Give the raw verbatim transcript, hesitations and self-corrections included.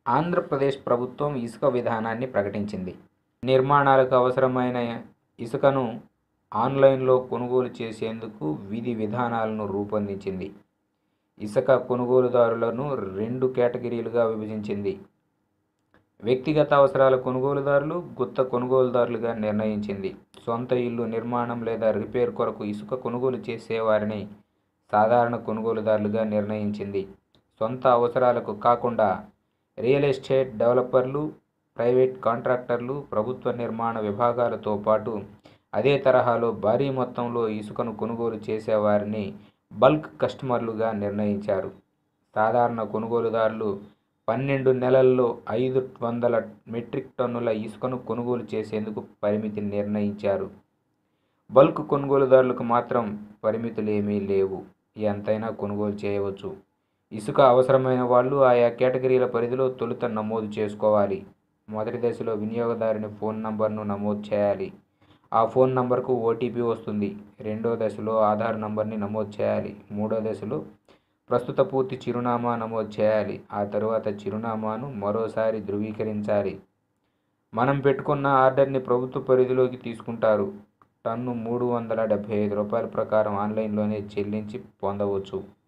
ఆంధ్రప్రదేశ్ ప్రభుత్వం ఇసుక విధానాన్ని ప్రకటించింది. నిర్మాణాలకు అవసరమైన ఇసుకను ఆన్లైన్లో కొనుగోలు చేసేందుకు విధి విధానాలను రూపొందించింది. ఇసుక కొనుగోలుదారులను రెండు కేటగిరీలుగా విభజించింది. వ్యక్తిగత అవసరాల కొనుగోలుదారులు, గుత్త కొనుగోలుదారులుగా నిర్ణయించింది. సొంత ఇల్లు నిర్మాణం లేదా రిపేర్ కొరకు ఇసుక కొనుగోలు చేసేవారిని సాధారణ కొనుగోలుదారులుగా నిర్ణయించింది. సొంత అవసరాలకు కాకుండా రియల్ ఎస్టేట్ డెవలపర్లు, ప్రైవేట్ కాంట్రాక్టర్లు, ప్రభుత్వ నిర్మాణ విభాగాలతో పాటు అదే తరహాలో భారీ మొత్తంలో ఇసుకను కొనుగోలు చేసేవారిని బల్క్ కస్టమర్లుగా నిర్ణయించారు. సాధారణ కొనుగోలుదారులు పన్నెండు నెలల్లో ఐదు వందల మెట్రిక్ టన్నుల ఇసుకను కొనుగోలు చేసేందుకు పరిమితి నిర్ణయించారు. బల్క్ కొనుగోలుదారులకు మాత్రం పరిమితులేమీ లేవు, ఎంతైనా కొనుగోలు చేయవచ్చు. ఇసుక అవసరమైన వాళ్ళు ఆయా కేటగిరీల పరిధిలో తొలుత నమోదు చేసుకోవాలి. మొదటి దశలో వినియోగదారుని ఫోన్ నంబర్ను నమోదు చేయాలి. ఆ ఫోన్ నంబర్కు ఓటీపీ వస్తుంది. రెండో దశలో ఆధార్ నంబర్ని నమోదు చేయాలి. మూడో దశలో ప్రస్తుత పూర్తి చిరునామా నమోదు చేయాలి. ఆ తరువాత చిరునామాను మరోసారి ధృవీకరించాలి. మనం పెట్టుకున్న ఆర్డర్ని ప్రభుత్వ పరిధిలోకి తీసుకుంటారు. టన్ను మూడు వందల డెబ్బై ఐదు రూపాయల ప్రకారం ఆన్లైన్లోనే చెల్లించి పొందవచ్చు.